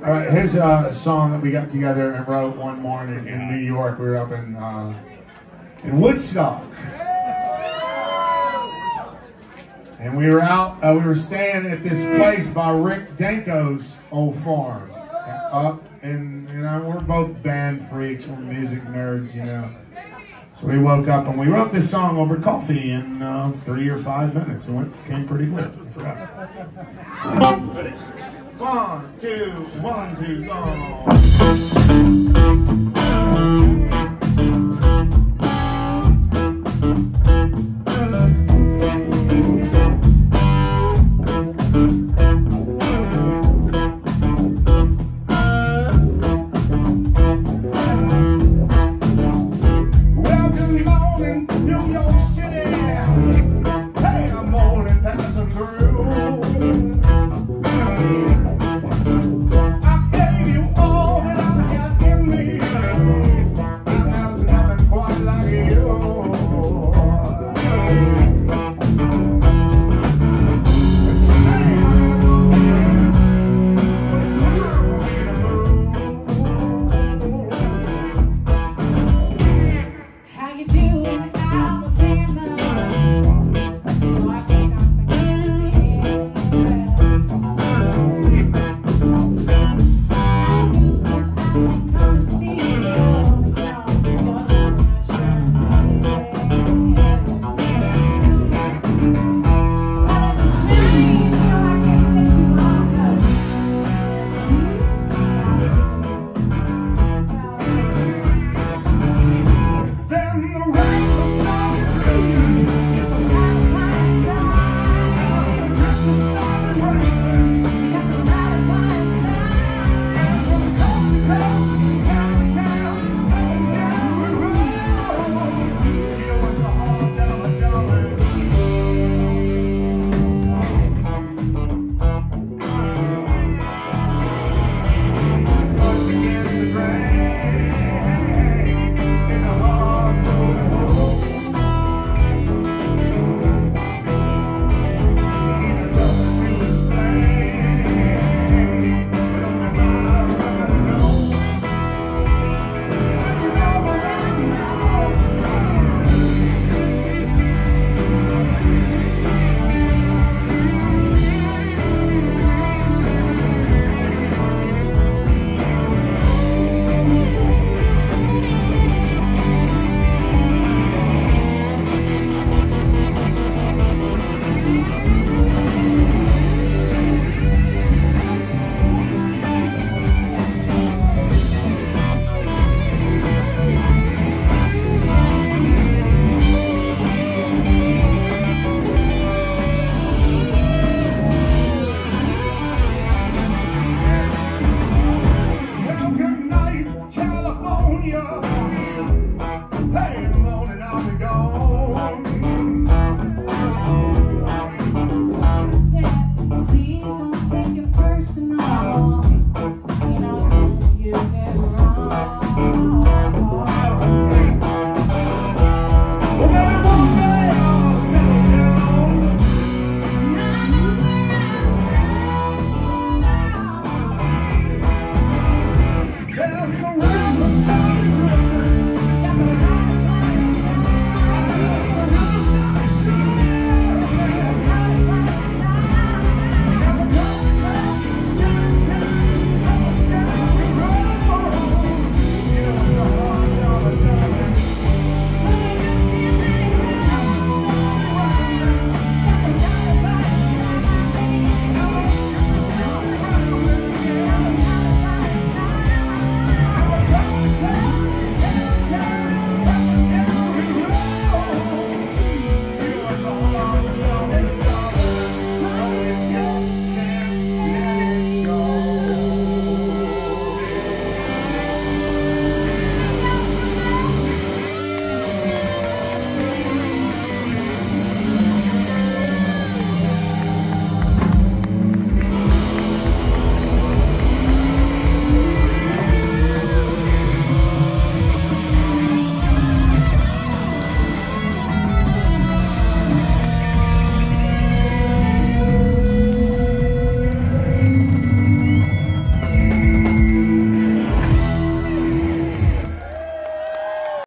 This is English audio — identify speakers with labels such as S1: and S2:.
S1: All right, here's a song that we got together and wrote one morning in New York. We were up in Woodstock, and we were out. We were staying at this place by Rick Danko's old farm. Up, and you know, we're both band freaks, we're music nerds, you know. So we woke up and we wrote this song over coffee in 3 or 5 minutes, and it came pretty quick. Ready? 1, 2, 1, 2, go.